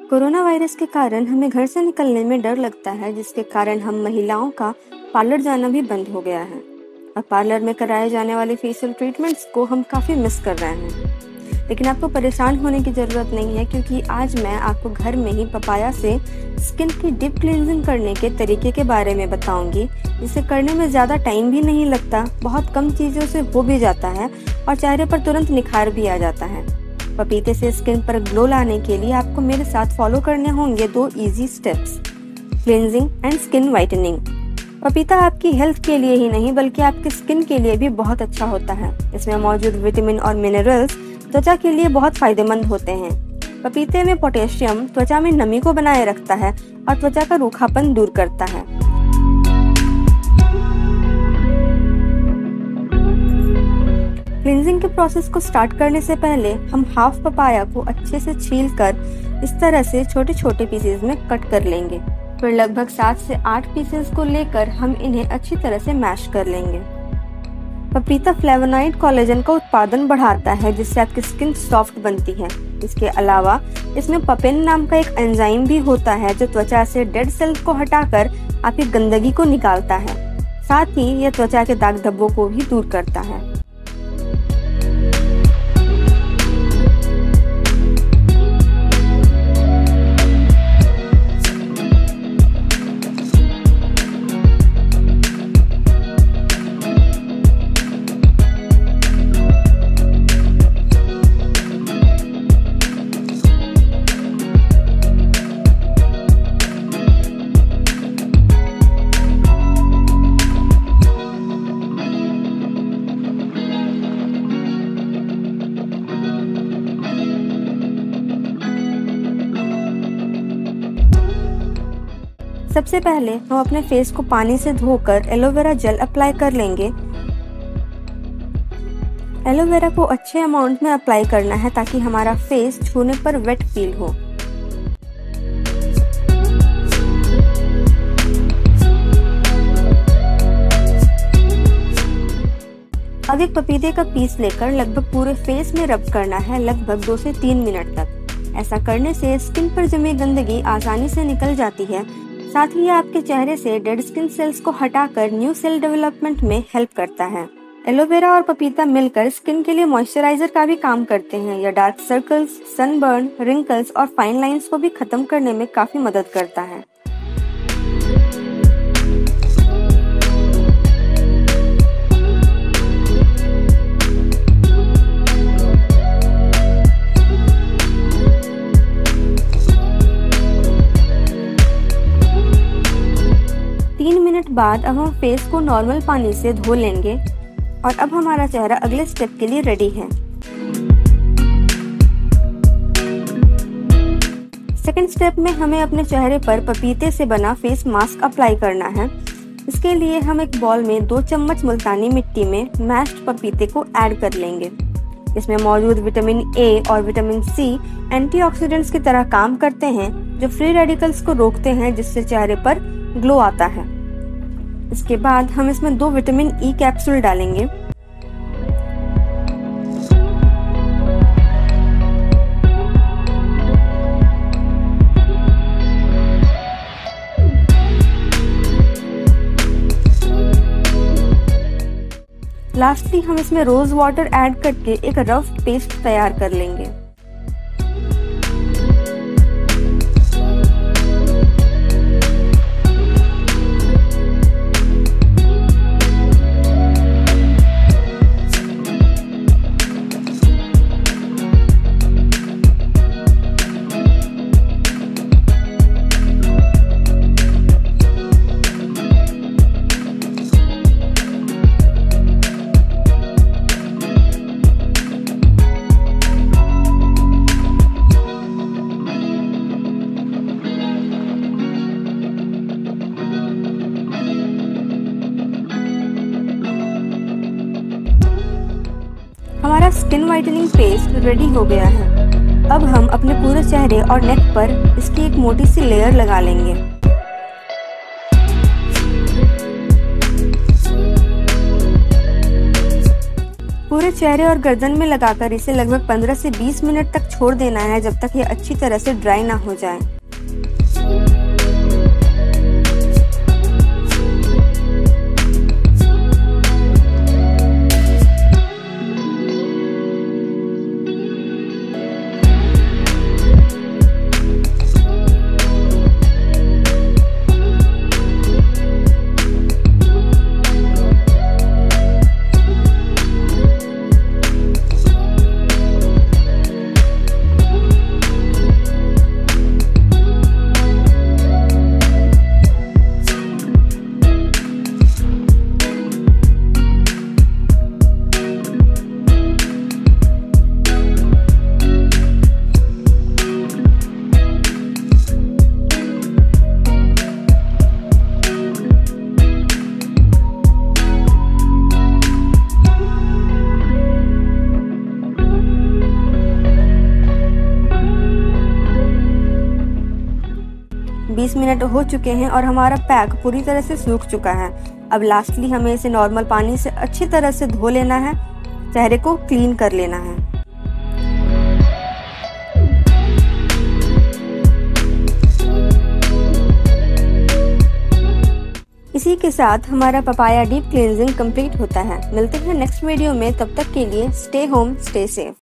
Corona virus के कारण हमें घर से निकलने में डर लगता है, जिसके कारण हम महिलाओं का पार्लर जाना भी बंद हो गया है। अब पार्लर में कराए जाने वाले फेशियल ट्रीटमेंट्स को हम काफ़ी मिस कर रहे हैं। लेकिन आपको परेशान होने की ज़रूरत नहीं है, क्योंकि आज मैं आपको घर में ही पपाया से स्किन की डीप क्लींजिंग करने के तरीके के बारे में बताऊंगी, जिसे करने में ज़्यादा टाइम भी नहीं लगता, बहुत कम चीज़ों से हो भी जाता है और चेहरे पर तुरंत निखार भी आ जाता है। पपीते से स्किन पर ग्लो लाने के लिए आपको मेरे साथ फॉलो करने होंगे 2 easy steps, cleansing and skin whitening. पपीता आपकी हेल्थ के लिए ही नहीं बल्कि आपकी स्किन के लिए भी बहुत अच्छा होता है। इसमें मौजूद विटामिन और मिनरल्स त्वचा के लिए बहुत फायदेमंद होते हैं। पपीते में पोटेशियम त्वचा में नमी को बनाए रखता है और त्वचा का रूखापन दूर करता है। क्लींजिंग के प्रोसेस को स्टार्ट करने से पहले हम हाफ पपाया को अच्छे से छीलकर इस तरह से छोटे छोटे पीसेस में कट कर लेंगे। फिर लगभग 7 से 8 पीसेस को लेकर हम इन्हें अच्छी तरह से मैश कर लेंगे। पपीता फ्लेवोनॉइड कोलेजन का उत्पादन बढ़ाता है, जिससे आपकी स्किन सॉफ्ट बनती है। इसके अलावा इसमें पपेन नाम का एक एंजाइम भी होता है, जो त्वचा से डेड सेल्स को हटाकर आपकी गंदगी को निकालता है। साथ ही यह त्वचा के दाग धब्बों को भी दूर करता है। सबसे पहले हम अपने फेस को पानी से धोकर एलोवेरा जेल अप्लाई कर लेंगे। एलोवेरा को अच्छे अमाउंट में अप्लाई करना है ताकि हमारा फेस छूने पर वेट फील हो। अब एक पपीते का पीस लेकर लगभग पूरे फेस में रब करना है, लगभग 2 से 3 मिनट तक। ऐसा करने से स्किन पर जमी गंदगी आसानी से निकल जाती है। साथ ही यह आपके चेहरे से डेड स्किन सेल्स को हटाकर न्यू सेल डेवलपमेंट में हेल्प करता है। एलोवेरा और पपीता मिलकर स्किन के लिए मॉइस्चराइजर का भी काम करते हैं। यह डार्क सर्कल्स, सनबर्न, रिंकल्स और फाइन लाइंस को भी खत्म करने में काफी मदद करता है। बाद अब हम फेस को नॉर्मल पानी से धो लेंगे और अब हमारा चेहरा अगले स्टेप के लिए रेडी है। सेकंड स्टेप में हमें अपने चेहरे पर पपीते से बना फेस मास्क अप्लाई करना है। इसके लिए हम एक बॉल में 2 चम्मच मुल्तानी मिट्टी में मैश्ड पपीते को ऐड कर लेंगे। इसमें मौजूद विटामिन ए और विटामिन सी एंटीऑक्सीडेंट्स की तरह काम करते हैं, जो फ्री रेडिकल्स को रोकते हैं, जिससे चेहरे पर ग्लो आता है। इसके बाद हम इसमें 2 विटामिन ई कैप्सूल डालेंगे। लास्टली हम इसमें रोज वाटर ऐड करके एक रफ पेस्ट तैयार कर लेंगे। हमारा स्किन वाइटनिंग पेस्ट रेडी हो गया है। अब हम अपने पूरे चेहरे और नेक पर इसकी एक मोटी सी लेयर लगा लेंगे। पूरे हमें चेहरे और गर्दन में लगाकर इसे लगभग 15 से 20 मिनट तक छोड़ देना है, जब तक ये अच्छी तरह से ड्राई ना हो जाए। बीस मिनट हो चुके हैं और हमारा पैक पूरी तरह से सूख चुका है। अब लास्टली हमें इसे नॉर्मल पानी से अच्छी तरह से धो लेना है, चेहरे को क्लीन कर लेना है। इसी के साथ हमारा पपाया डीप क्लींजिंग कंप्लीट होता है। मिलते हैं नेक्स्ट वीडियो में, तब तक के लिए स्टे होम स्टे सेफ।